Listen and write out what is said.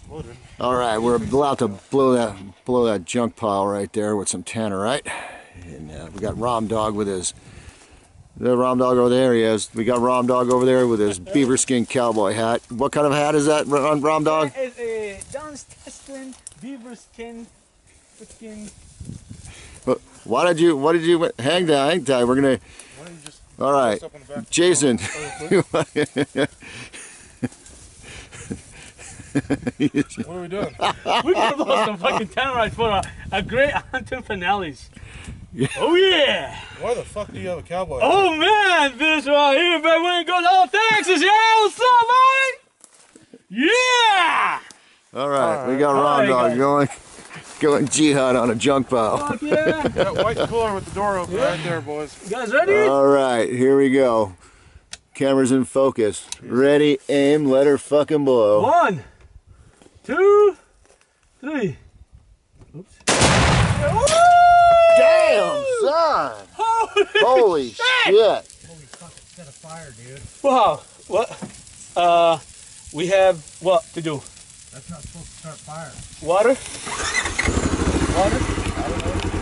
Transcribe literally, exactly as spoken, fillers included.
All right, we're about to blow that blow that junk pile right there with some Tannerite, and uh, we got Ramidogg with his. The Ramidogg over there he is. We got Ramidogg over there with his beaver skin cowboy hat. What kind of hat is that, Ramidogg? It's a John's Teston beaver skin. skin. Why did you? What did you? Hang down, hang tight. We're gonna. Just all right, Jason. What are we doing? We're gonna blow some fucking Tannerite for a, a great hunting finales. Yeah. Oh yeah! Why the fuck do you have a cowboy? Oh man, this right here, baby, we ain't going to all Texas, yeah? What's up, buddy? Yeah! All right, all right. We got Ramidogg going, going jihad on a junk pile. Fuck yeah! That white cooler with the door open yeah. right there, boys. You guys ready? All right, here we go. Camera's in focus. Ready, aim, let her fucking blow. One, two, three. Oops. Damn, son! Holy, Holy shit! shit! Holy fuck, it set a fire, dude. Wow, what? Uh, we have what to do? That's not supposed to start fire. Water? Water? I don't know.